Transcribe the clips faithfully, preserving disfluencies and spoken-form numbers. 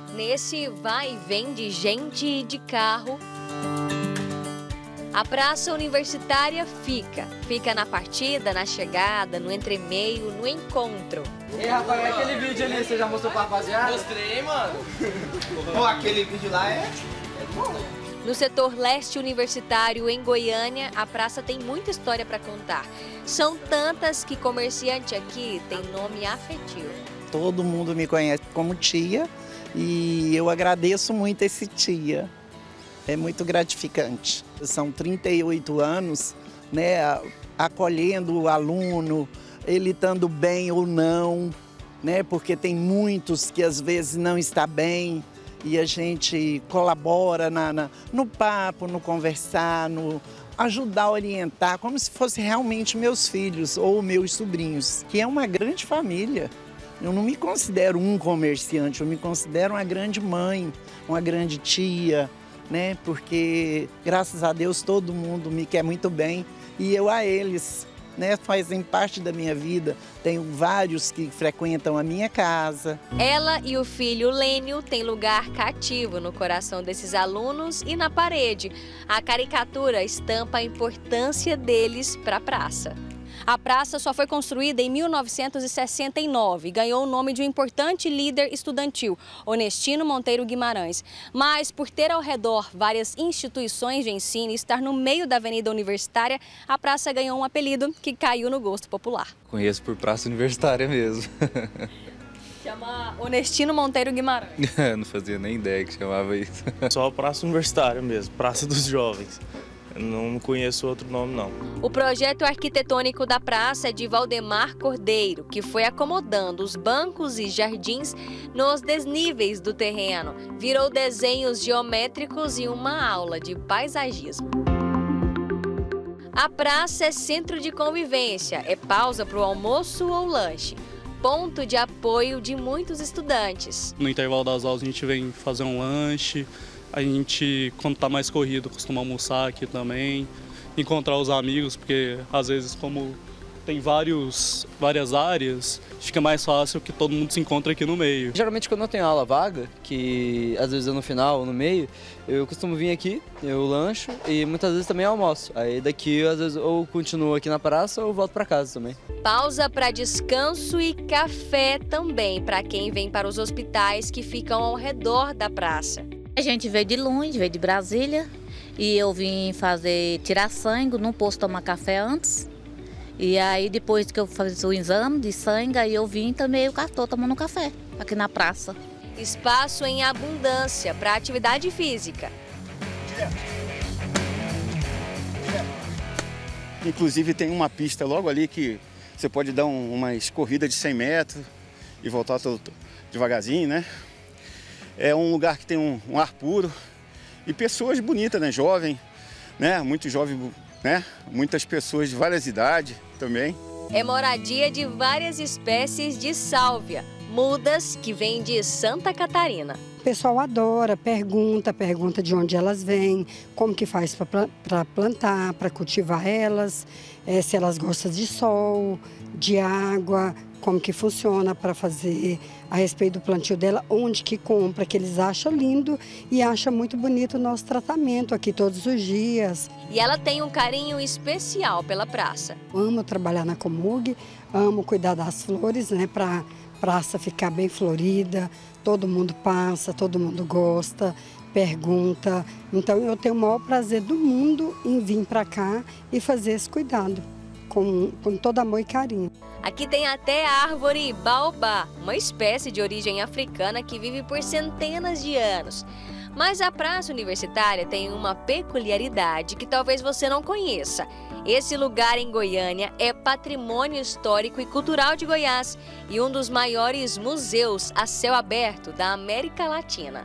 Nesse vai e vem de gente e de carro, a Praça Universitária fica. Fica na partida, na chegada, no entremeio, no encontro. E aí, rapaz, aquele vídeo ali, você já mostrou pra rapaziada? Mostrei, mano. Pô, aquele vídeo lá é... é bom. No setor leste universitário, em Goiânia, a praça tem muita história para contar. São tantas que comerciante aqui tem nome afetivo. Todo mundo me conhece como tia e eu agradeço muito esse tia. É muito gratificante. São trinta e oito anos, né, acolhendo o aluno, ele estando bem ou não, né, porque tem muitos que às vezes não está bem e a gente colabora na, na, no papo, no conversar, no ajudar a orientar, como se fosse realmente meus filhos ou meus sobrinhos, que é uma grande família. Eu não me considero um comerciante, eu me considero uma grande mãe, uma grande tia, né? Porque, graças a Deus, todo mundo me quer muito bem e eu a eles, né? Fazem parte da minha vida. Tenho vários que frequentam a minha casa. Ela e o filho Lênio têm lugar cativo no coração desses alunos e na parede. A caricatura estampa a importância deles para a praça. A praça só foi construída em mil novecentos e sessenta e nove e ganhou o nome de um importante líder estudantil, Onestino Monteiro Guimarães. Mas por ter ao redor várias instituições de ensino e estar no meio da Avenida Universitária, a praça ganhou um apelido que caiu no gosto popular. Conheço por Praça Universitária mesmo. Chama Onestino Monteiro Guimarães. Não fazia nem ideia que chamava isso. Só Praça Universitária mesmo, Praça dos Jovens. Não conheço outro nome, não. O projeto arquitetônico da praça é de Valdemar Cordeiro, que foi acomodando os bancos e jardins nos desníveis do terreno. Virou desenhos geométricos e uma aula de paisagismo. A praça é centro de convivência, é pausa para o almoço ou lanche. Ponto de apoio de muitos estudantes. No intervalo das aulas a gente vem fazer um lanche. A gente, quando está mais corrido, costuma almoçar aqui também, encontrar os amigos, porque às vezes como tem vários, várias áreas, fica mais fácil que todo mundo se encontre aqui no meio. Geralmente quando eu tenho aula vaga, que às vezes é no final ou no meio, eu costumo vir aqui, eu lancho e muitas vezes também almoço. Aí daqui às vezes ou continuo aqui na praça ou volto para casa também. Pausa para descanso e café também para quem vem para os hospitais que ficam ao redor da praça. A gente veio de longe, veio de Brasília e eu vim fazer tirar sangue, não posso tomar café antes. E aí depois que eu fiz o exame de sangue, aí eu vim também o cartão tomando café aqui na praça. Espaço em abundância para atividade física. Inclusive tem uma pista logo ali que você pode dar um, umas corridas de cem metros e voltar todo, devagarzinho, né? É um lugar que tem um, um ar puro e pessoas bonitas, né? Jovem, né? Muito jovem, né? Muitas pessoas de várias idades também. É moradia de várias espécies de sálvia, mudas que vêm de Santa Catarina. O pessoal adora, pergunta, pergunta de onde elas vêm, como que faz para plantar, para cultivar elas, é, se elas gostam de sol, de água, como que funciona para fazer a respeito do plantio dela, onde que compra, que eles acham lindo e acham muito bonito o nosso tratamento aqui todos os dias. E ela tem um carinho especial pela praça. Amo trabalhar na Comug, amo cuidar das flores, né, para a praça ficar bem florida, todo mundo passa, todo mundo gosta, pergunta. Então eu tenho o maior prazer do mundo em vir para cá e fazer esse cuidado, com, com todo amor e carinho. Aqui tem até a árvore baobá, uma espécie de origem africana que vive por centenas de anos. Mas a Praça Universitária tem uma peculiaridade que talvez você não conheça. Esse lugar em Goiânia é patrimônio histórico e cultural de Goiás e um dos maiores museus a céu aberto da América Latina.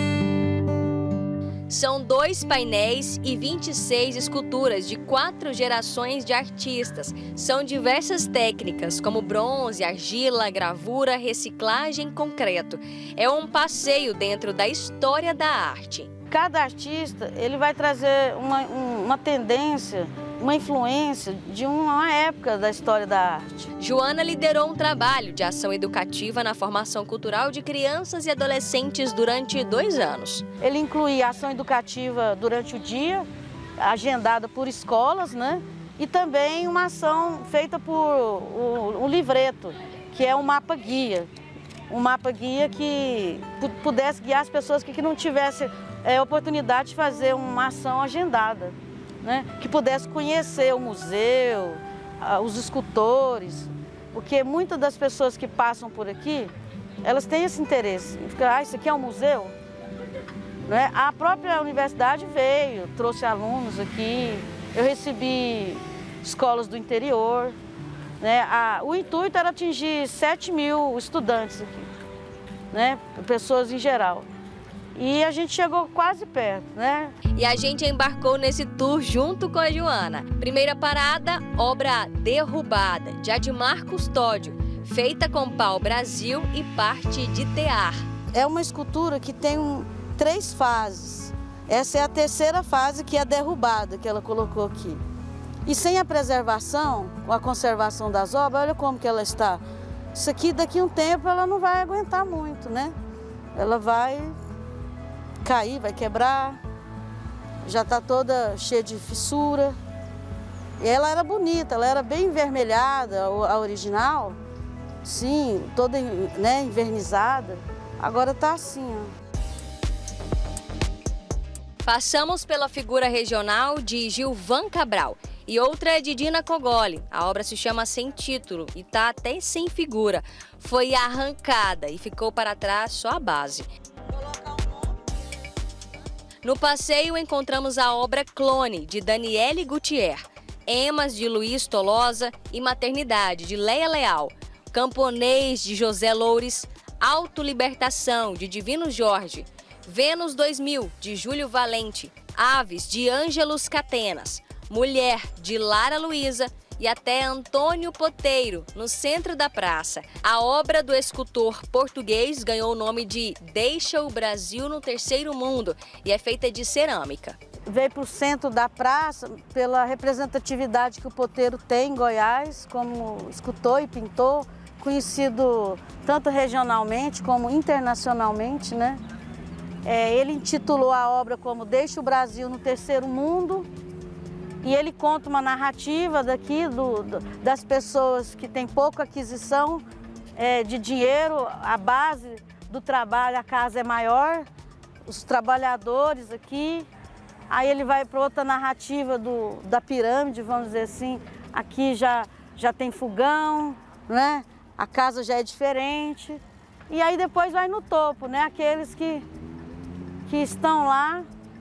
São dois painéis e vinte e seis esculturas de quatro gerações de artistas. São diversas técnicas, como bronze, argila, gravura, reciclagem, concreto. É um passeio dentro da história da arte. Cada artista ele vai trazer uma, uma tendência uma influência de uma época da história da arte. Joana liderou um trabalho de ação educativa na formação cultural de crianças e adolescentes durante dois anos. Ele incluía ação educativa durante o dia, agendada por escolas, né? E também uma ação feita por um livreto, que é um mapa-guia. Um mapa-guia que pudesse guiar as pessoas que não tivessem é, oportunidade de fazer uma ação agendada, né? Que pudesse conhecer o museu, os escultores, porque muitas das pessoas que passam por aqui, elas têm esse interesse. Ah, isso aqui é um museu? Né? A própria universidade veio, trouxe alunos aqui, eu recebi escolas do interior. Né? A, o intuito era atingir sete mil estudantes aqui, né? Pessoas em geral. E a gente chegou quase perto, né? E a gente embarcou nesse tour junto com a Joana. Primeira parada, obra Derrubada, de Admar Custódio, feita com pau-brasil e parte de tear. É uma escultura que tem um, três fases. Essa é a terceira fase, que é a derrubada, que ela colocou aqui. E sem a preservação, a conservação das obras, olha como que ela está. Isso aqui, daqui a um tempo, ela não vai aguentar muito, né? Ela vai cair, vai quebrar, já está toda cheia de fissura. E ela era bonita, ela era bem envermelhada, a original, sim, toda, né, envernizada. Agora está assim, ó. Passamos pela figura regional de Gilvan Cabral e outra é de Dina Cogoli. A obra se chama Sem Título e está até sem figura. Foi arrancada e ficou para trás só a base. No passeio encontramos a obra Clone, de Daniele Gutierre, Emas, de Luiz Tolosa e Maternidade, de Leia Leal, Camponês, de José Loures, Autolibertação, de Divino Jorge, Vênus dois mil, de Júlio Valente, Aves, de Ângelos Catenas, Mulher, de Lara Luísa e até Antônio Poteiro, no centro da praça. A obra do escultor português ganhou o nome de Deixa o Brasil no Terceiro Mundo e é feita de cerâmica. Veio para o centro da praça pela representatividade que o Poteiro tem em Goiás, como escultor e pintor, conhecido tanto regionalmente como internacionalmente, né? É, ele intitulou a obra como Deixa o Brasil no Terceiro Mundo e ele conta uma narrativa daqui do, do, das pessoas que têm pouca aquisição é, de dinheiro, a base do trabalho, a casa é maior, os trabalhadores aqui. Aí ele vai para outra narrativa do, da pirâmide, vamos dizer assim, aqui já, já tem fogão, né? A casa já é diferente. E aí depois vai no topo, né? Aqueles que que estão lá,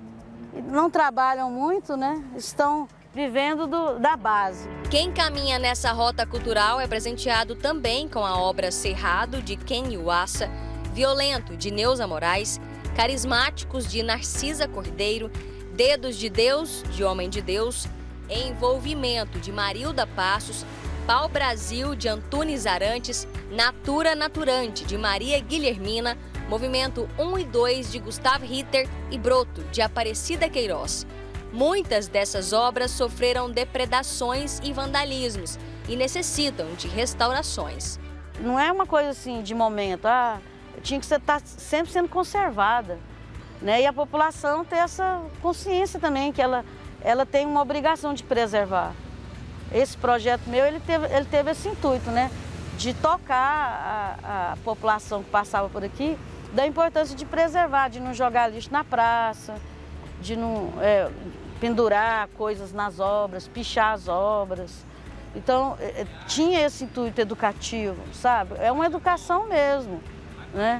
não trabalham muito, né? Estão vivendo do, da base. Quem caminha nessa rota cultural é presenteado também com a obra Cerrado, de Ken Iwasa, Violento, de Neuza Moraes, Carismáticos, de Narcisa Cordeiro, Dedos de Deus, de Homem de Deus, Envolvimento, de Marilda Passos, Pau Brasil, de Antunes Arantes, Natura Naturante, de Maria Guilhermina, Movimento um e dois, de Gustavo Ritter e Broto, de Aparecida Queiroz. Muitas dessas obras sofreram depredações e vandalismos e necessitam de restaurações. Não é uma coisa assim de momento, ah, tinha que estar sempre sendo conservada, né? E a população ter essa consciência também, que ela, ela tem uma obrigação de preservar. Esse projeto meu, ele teve, ele teve esse intuito, né? De tocar a, a população que passava por aqui, da importância de preservar, de não jogar lixo na praça, de não é, pendurar coisas nas obras, pichar as obras. Então, é, tinha esse intuito educativo, sabe? É uma educação mesmo, né?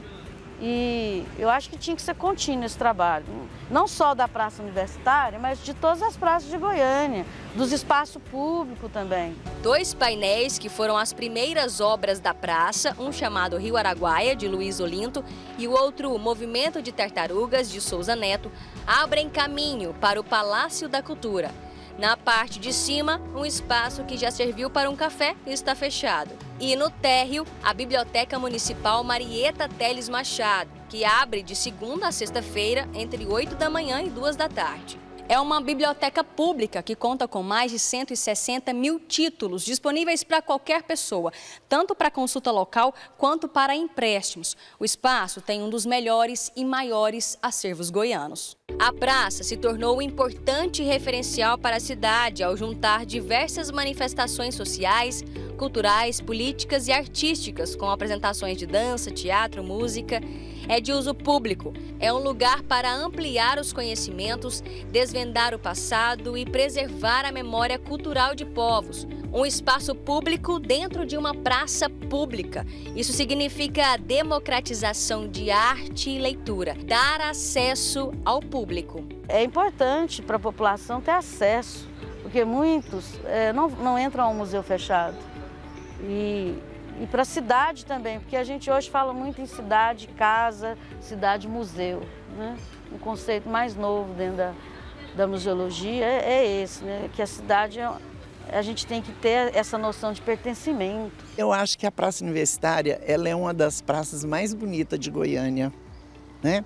E eu acho que tinha que ser contínuo esse trabalho, não só da Praça Universitária, mas de todas as praças de Goiânia, dos espaços públicos também. Dois painéis que foram as primeiras obras da praça, um chamado Rio Araguaia, de Luiz Olinto, e o outro Movimento de Tartarugas, de Souza Neto, abrem caminho para o Palácio da Cultura. Na parte de cima, um espaço que já serviu para um café e está fechado. E no térreo, a Biblioteca Municipal Marieta Teles Machado, que abre de segunda a sexta-feira, entre oito da manhã e duas da tarde. É uma biblioteca pública que conta com mais de cento e sessenta mil títulos disponíveis para qualquer pessoa, tanto para consulta local quanto para empréstimos. O espaço tem um dos melhores e maiores acervos goianos. A praça se tornou um importante referencial para a cidade ao juntar diversas manifestações sociais, culturais, políticas e artísticas, com apresentações de dança, teatro, música. É de uso público, é um lugar para ampliar os conhecimentos, desvendar o passado e preservar a memória cultural de povos. Um espaço público dentro de uma praça pública. Isso significa a democratização de arte e leitura, dar acesso ao público. É importante para a população ter acesso, porque muitos é, não, não entram a um museu fechado. E, e para a cidade também, porque a gente hoje fala muito em cidade, casa, cidade, museu, né? Um conceito mais novo dentro da, da museologia é, é esse, né? Que a cidade, é, a gente tem que ter essa noção de pertencimento. Eu acho que a Praça Universitária, ela é uma das praças mais bonitas de Goiânia, né?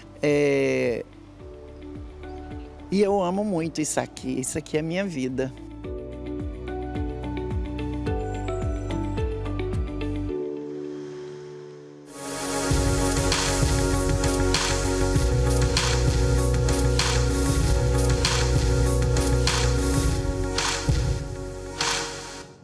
É... E eu amo muito isso aqui, isso aqui é a minha vida.